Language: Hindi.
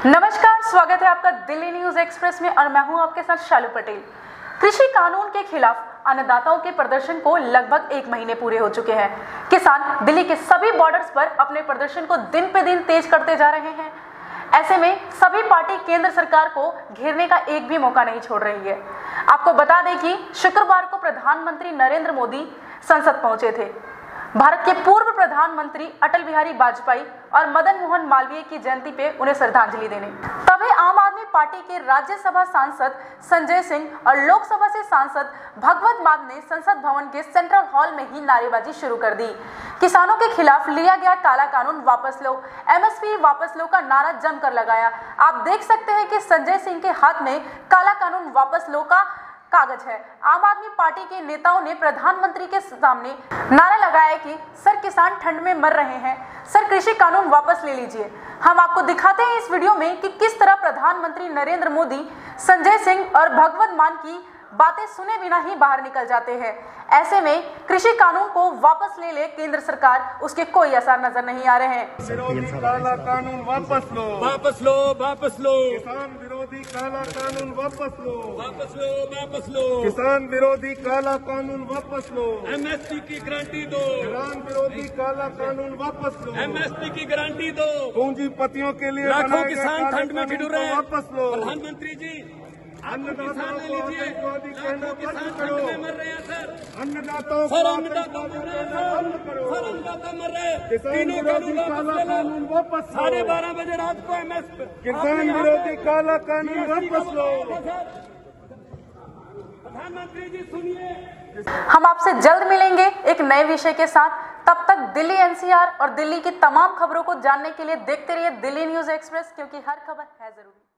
नमस्कार, स्वागत है आपका दिल्ली न्यूज एक्सप्रेस में और मैं हूं आपके साथ शालू पटेल। कृषि कानून के खिलाफ अन्नदाताओं के प्रदर्शन को लगभग 1 महीने पूरे हो चुके हैं। किसान दिल्ली के सभी बॉर्डर्स पर अपने प्रदर्शन को दिन पे दिन तेज करते जा रहे हैं। ऐसे में सभी पार्टी केंद्र सरकार को घेरने का एक भी मौका नहीं छोड़ रही है। आपको बता दें कि शुक्रवार को प्रधानमंत्री नरेंद्र मोदी संसद पहुंचे थे। भारत के पूर्व प्रधानमंत्री अटल बिहारी वाजपेयी और मदन मोहन मालवीय की जयंती पे उन्हें श्रद्धांजलि देने तभी आम आदमी पार्टी के राज्यसभा सांसद संजय सिंह और लोकसभा से सांसद भगवत मान ने संसद भवन के सेंट्रल हॉल में ही नारेबाजी शुरू कर दी। किसानों के खिलाफ लिया गया काला कानून वापस लो, एमएसपी वापस लो का नारा जमकर लगाया। आप देख सकते हैं कि संजय सिंह के हाथ में काला कानून वापस लो का कागज है। आम आदमी पार्टी के नेताओं ने प्रधानमंत्री के सामने नारा लगाया कि सर किसान ठंड में मर रहे हैं, सर कृषि कानून वापस ले लीजिए। हम आपको दिखाते हैं इस वीडियो में कि किस तरह प्रधानमंत्री नरेंद्र मोदी संजय सिंह और भगवत मान की बातें सुने बिना ही बाहर निकल जाते हैं। ऐसे में कृषि कानून को वापस ले ले केंद्र सरकार, उसके कोई असर नजर नहीं आ रहे हैं। विरोधी काला कानून वापस लो, वापस लो, वापस लो। किसान विरोधी काला कानून वापस लो, वापस लो, वापस लो। किसान विरोधी काला कानून वापस लो, एमएसपी की गारंटी दो, किसान विरोधी काला कानून वापस लो, एमएसपी की गारंटी दो। पूंजीपतियों के लिए लाखों बनाए गए किसान काले ठंड में कानून ठिठुर को रहे हैं। वापस लो। प्रधानमंत्री जी अन्नदाताओं ले को लीजिए। आतंकवादी कहना लाखों किसान बंद ठंड करो। में मर रहे हैं सर। अन्नदाताओं सर को अन्नदाता मर आतंकवादी रहे हैं कहना बंद सर। करो। सर अन्नदाता मर रहे हैं। किसान तीनों विरोधी कानून काला वापस ले कानून लो। तो वापस लो। 12:30 बजे रात को एमएसपी किसान विरोधी काला कानून वापस लो। प्रधानमंत्री जी सुनिए। हम आपसे जल्द मिलेंगे एक नए विषय के साथ। तब तक दिल्ली एनसीआर और दिल्ली की तमाम खबरों को जानने के लिए देखते रहिए दिल्ली न्यूज एक्सप्रेस, क्योंकि हर खबर है जरूरी।